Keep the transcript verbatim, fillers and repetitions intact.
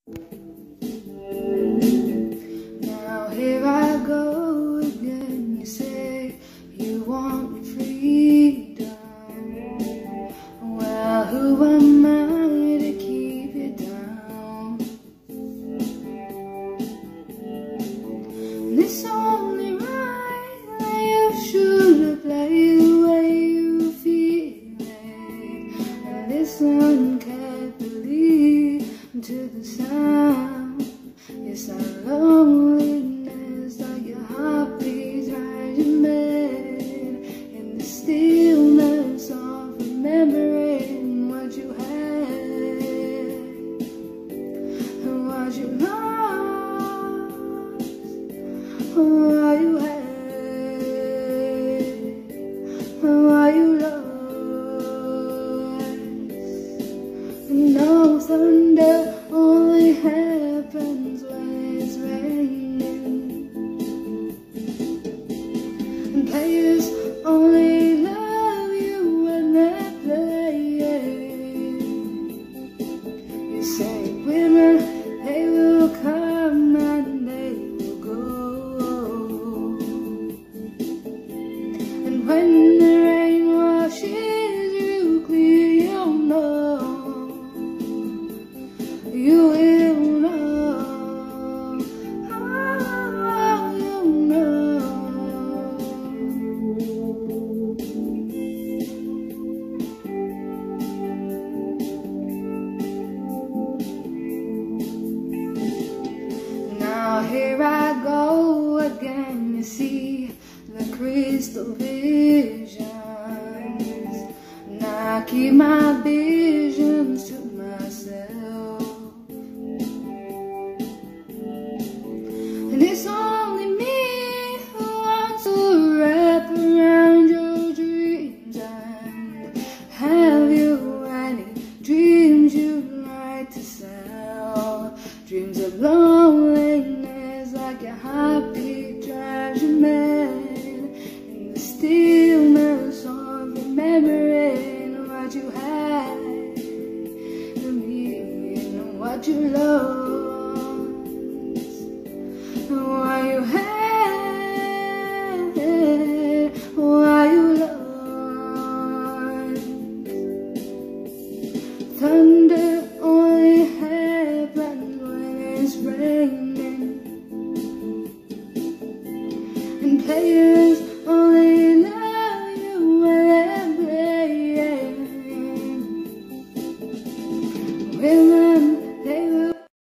Now here I go again. You say you want freedom. Well, who am I to keep you down? And it's only right that you should play the way you feel it, and listen carefully to the sound. It's that loneliness that your heart beats rising mad in the stillness of remembering what you had and what you lost, what you had and what you lost. And no thunder only happens when it's raining, and players only love you when they're playing. You say women, they will come and they will go, and when the rain washes you clear, you'll know, you will know, oh, you'll know. Now here I go again, you see the crystal visions. Now I keep my visions to myself, and it's only me who wants to wrap around your dreams and have you any dreams you'd like to sell. Dreams of loneliness, like your heartbeat drives you mad in the stillness of remembering what you had and meaning what you lost, and what you had, what you lost. Thunder only happens when it's raining, and players